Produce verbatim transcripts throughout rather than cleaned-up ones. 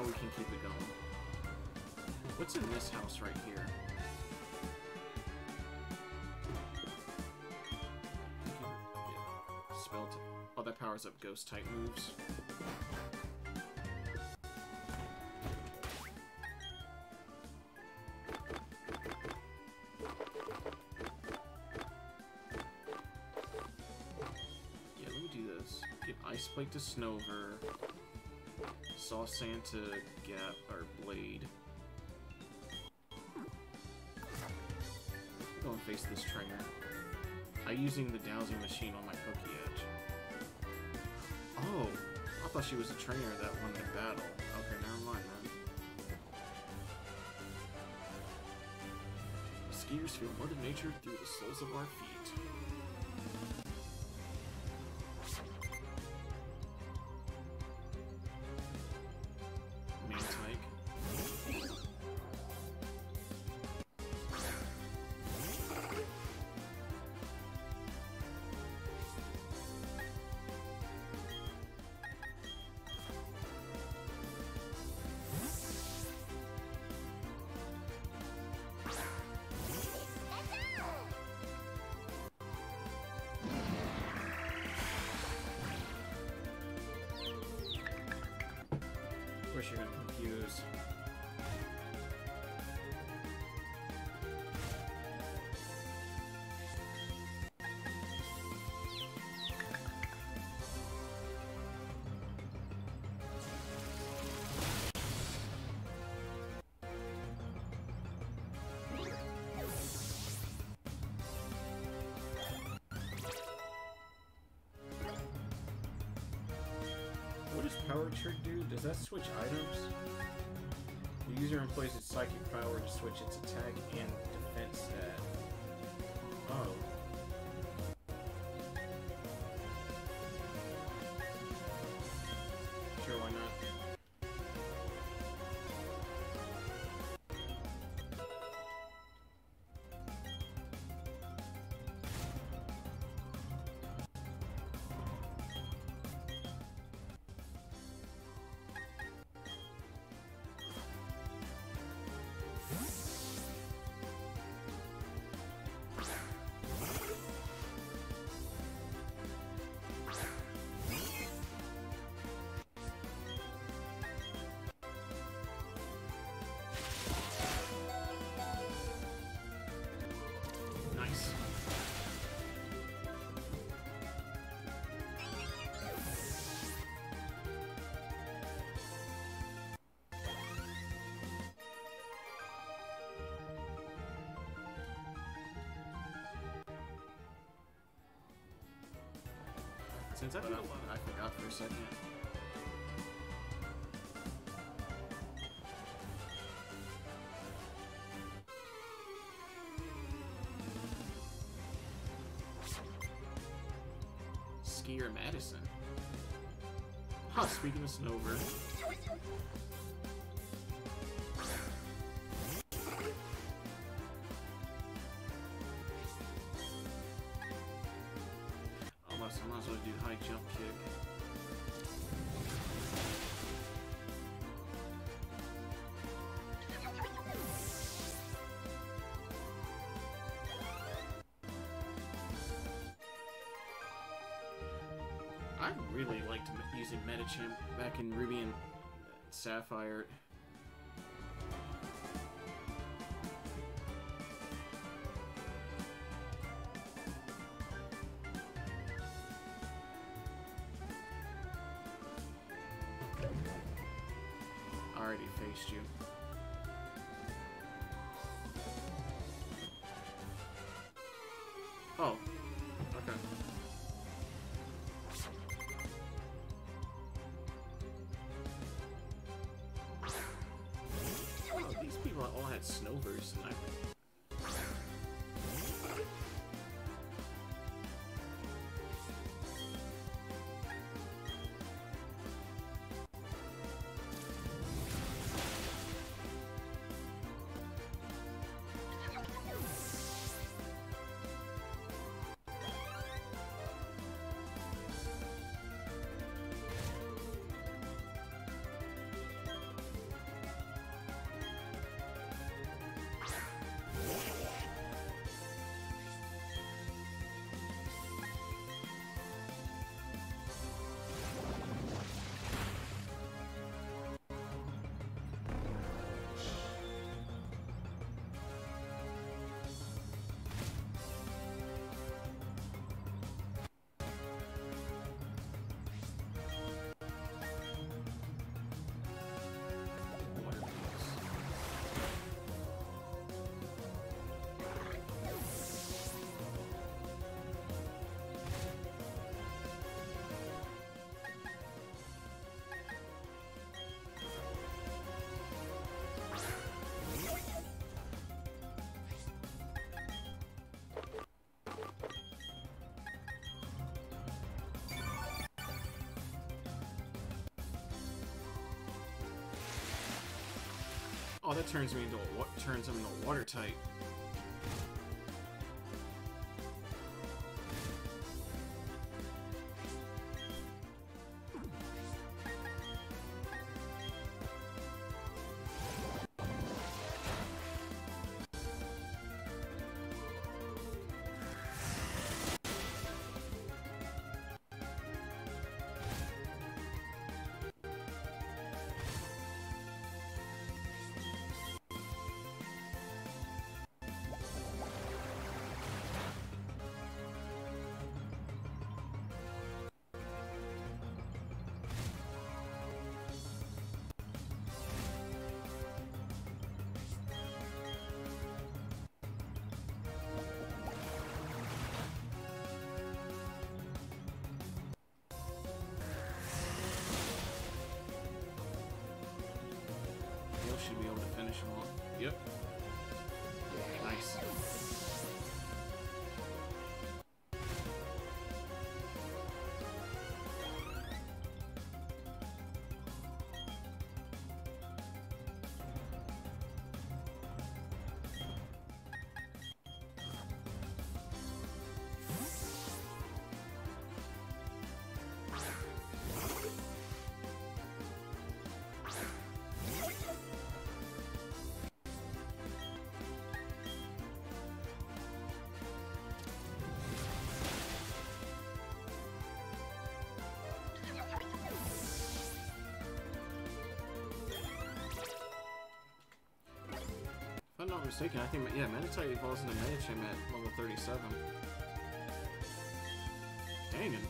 we can keep it going. What's in this house right here? Yeah. Spell. Oh, that powers up ghost type moves. Yeah, let me do this. Get Ice Plate to Snover. Saw Santa Gap or Blade. Go and face this trainer. I'm using the dowsing machine on my Pokéedge. Oh, I thought she was a trainer that won the battle. Okay, never mind then. Skiers feel Mother Nature through the soles of our feet. Of course you're gonna confuse. What does Power Trick do? Does that switch items? The user employs its psychic power to switch its attack and defense stat. Oh. Sure, why not? Nice. Since I forgot, I forgot for a second. Skier Madison. Huh, speaking of Snover. Almost, I might as well do high jump kick. I really liked using Medicham back in Ruby and Sapphire. I already faced you. Oh, okay. Oh, these people all had Snovers, and I... Oh, that turns me into a, what turns him into a water type. Should be able to finish him off. Yep. Nice. If I'm not mistaken, I think, yeah, Meditite evolves into Medicham at level thirty-seven. Dang it.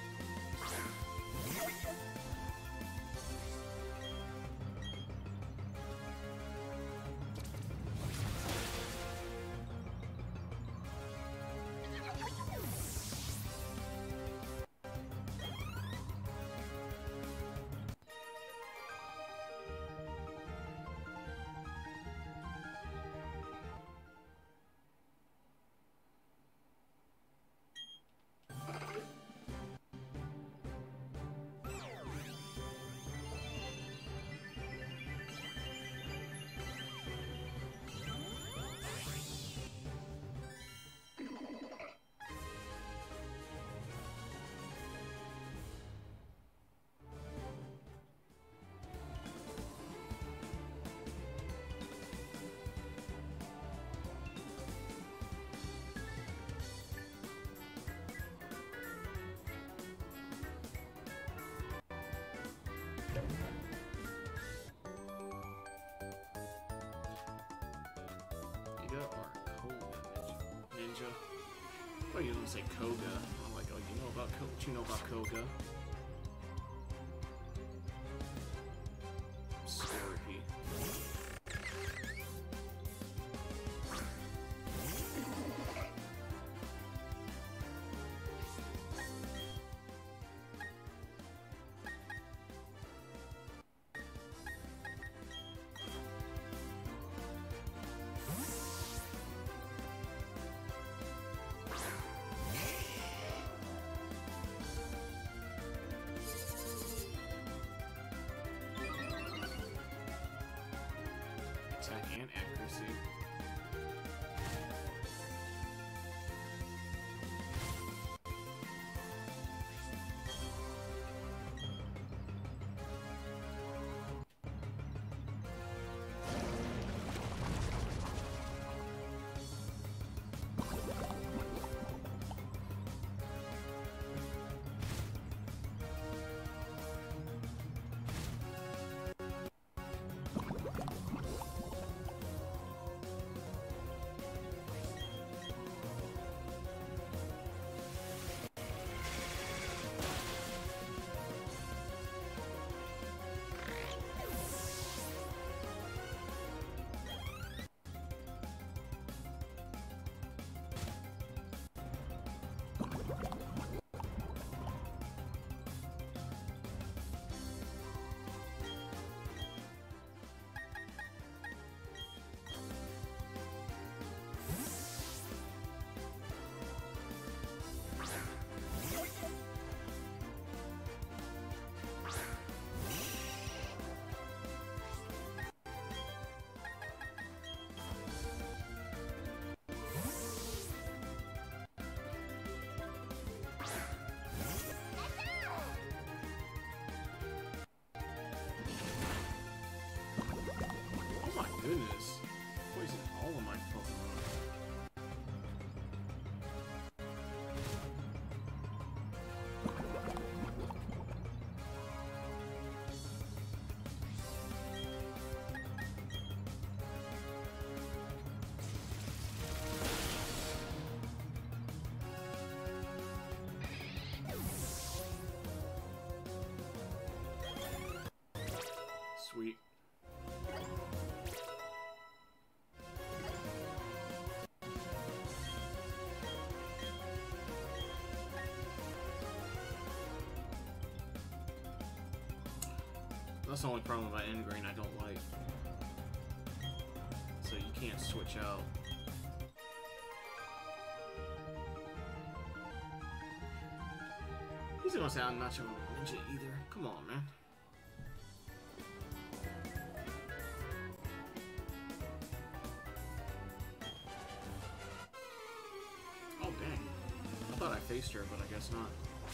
Or Koga Ninja? Oh, you don't say Koga. I'm like, oh, you know about Koga? What you know about Koga? Scorpy. Sweet. That's the only problem about Ingrain I don't like. So you can't switch out. He's gonna say I'm not your ninja either. Come on, man. Oh, dang. I thought I faced her, but I guess not.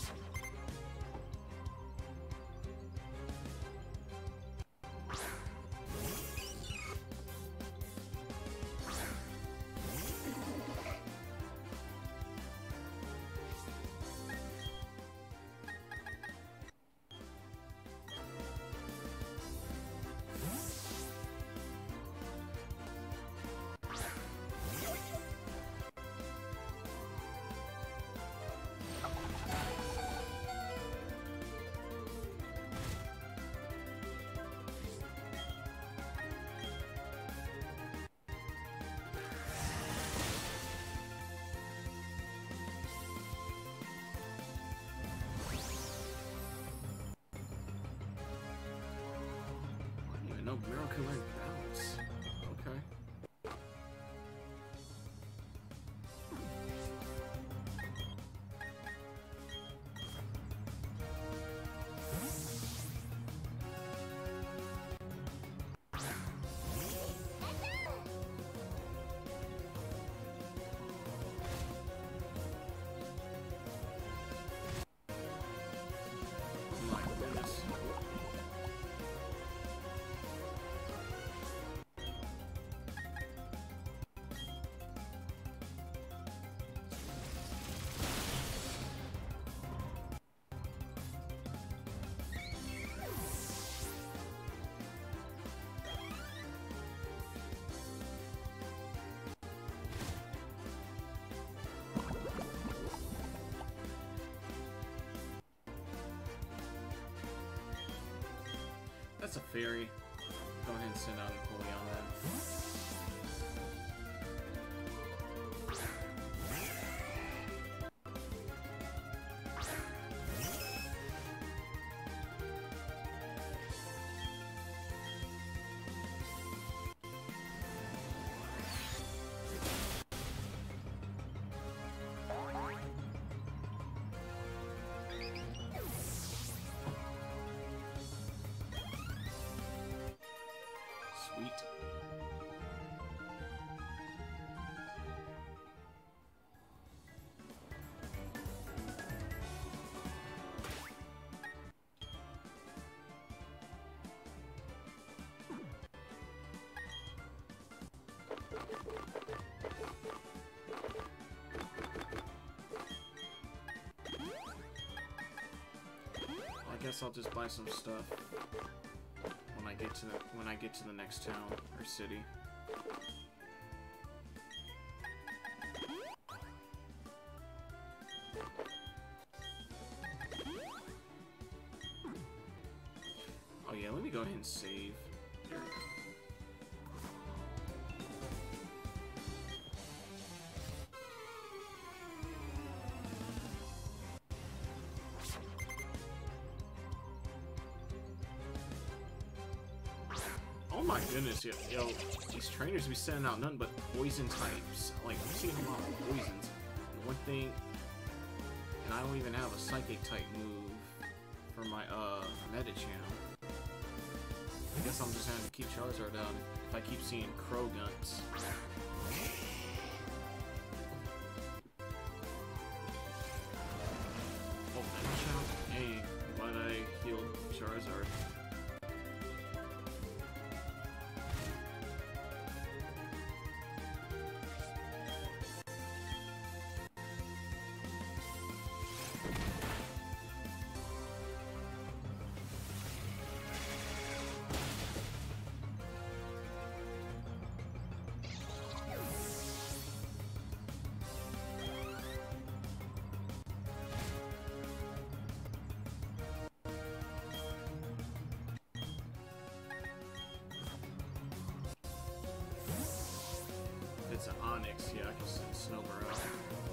No miracle in balance. Okay. My goodness. That's a fairy. Go ahead and send out a pulley on that. Sweet. I guess I'll just buy some stuff when I get to the when I get to the next town or city. Oh yeah, let me go ahead and save. Here. Oh my goodness, yo, yo, these trainers be sending out nothing but poison types. Like, I'm seeing a lot of poisons. And one thing, and I don't even have a psychic type move for my, uh, meta channel. I guess I'm just having to keep Charizard down if I keep seeing Crow Guns. Oh, meta channel? Hey, glad I healed Charizard. Onix, yeah, I can send Snover out.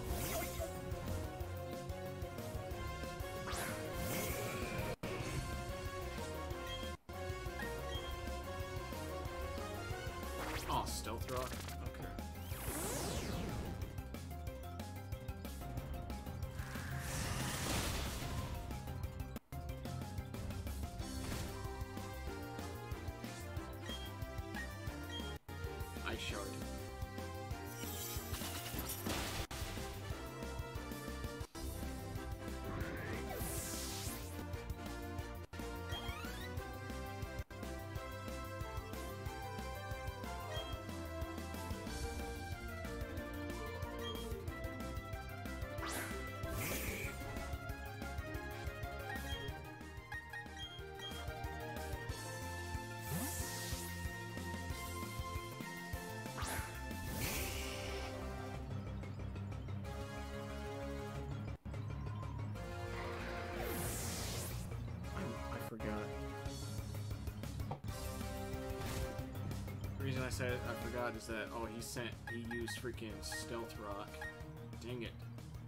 Oh, Stealth Rock? Okay. Ice Shard. Forgot. The reason I said I forgot is that, oh, he sent, he used freaking Stealth Rock. Dang it.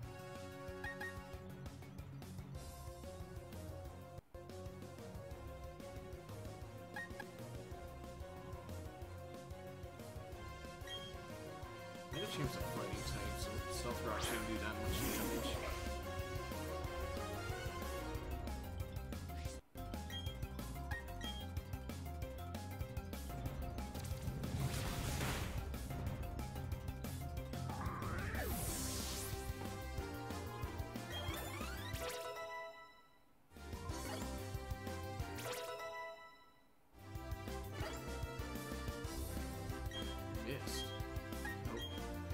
Maybe change the fighting type, so Stealth Rock shouldn't do that much damage. Missed. Nope.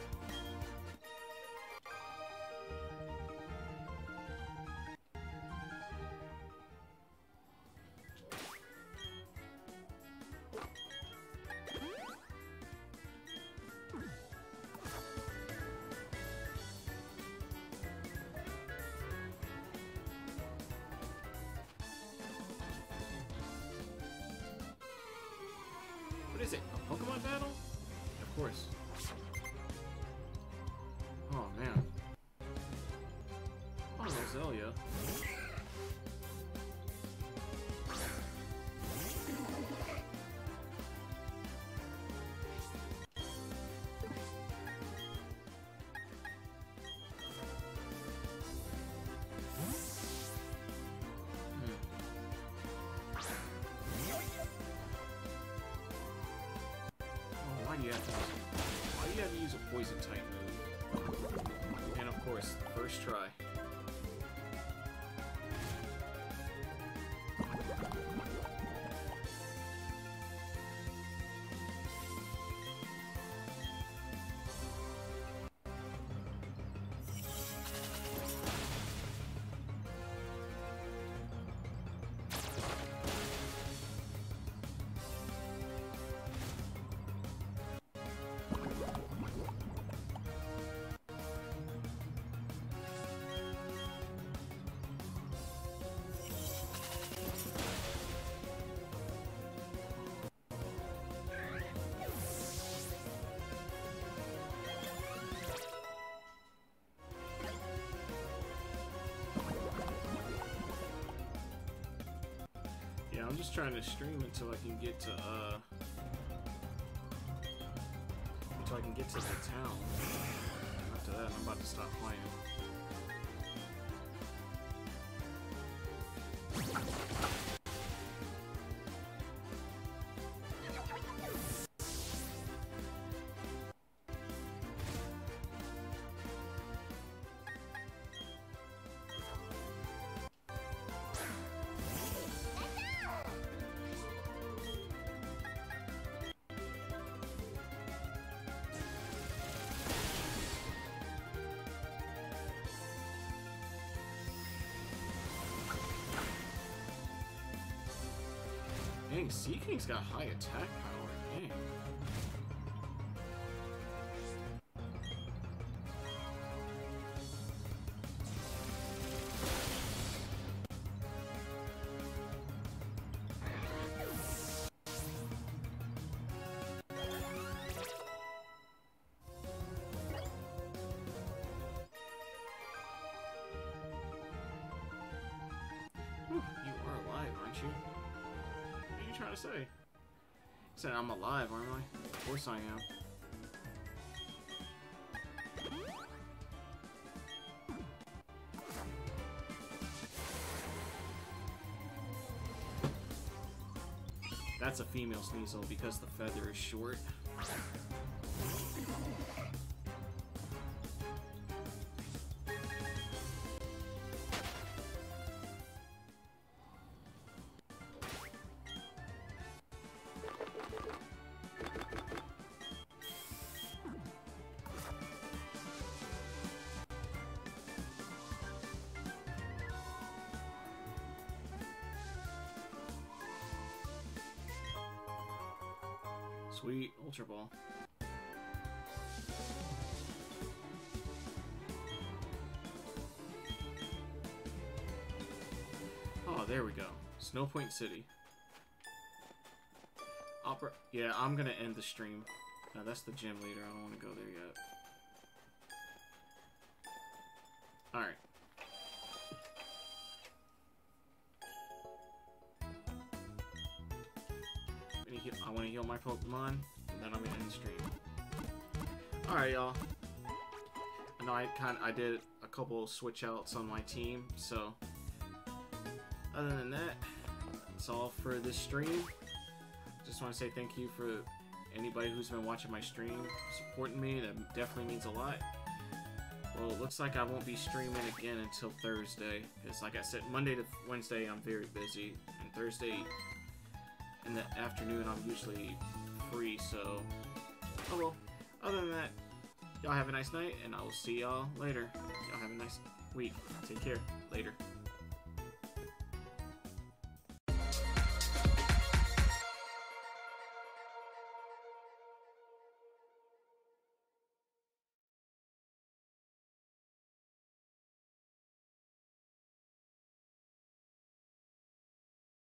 What is it? A Pokemon battle? Of course. Oh man. Oh, Roselia. Why do you have to use, why do you have to use a poison type move? And of course, first try. Yeah, I'm just trying to stream until I can get to, uh... until I can get to the town. After that, I'm about to stop playing. Dang, Seaking's got high attack power. Dang. you? What are you trying to say? I said I'm alive, aren't I? Of course I am. That's a female Sneasel because the feather is short. Sweet Ultra Ball. Oh, there we go. Snowpoint City. Opera. Yeah, I'm gonna end the stream. No, that's the gym leader. I don't want to go there yet. Alright. I want to heal my Pokemon, and then I'm gonna end the stream. Alright, y'all. I know I kind I did a couple switch outs on my team, so other than that, that's all for this stream. Just want to say thank you for anybody who's been watching my stream, supporting me. That definitely means a lot. Well, it looks like I won't be streaming again until Thursday, because like I said, Monday to Wednesday I'm very busy, and Thursday in the afternoon I'm usually free, so oh well. Other than that, y'all have a nice night, and I will see y'all later. Y'all have a nice week. Take care. Later.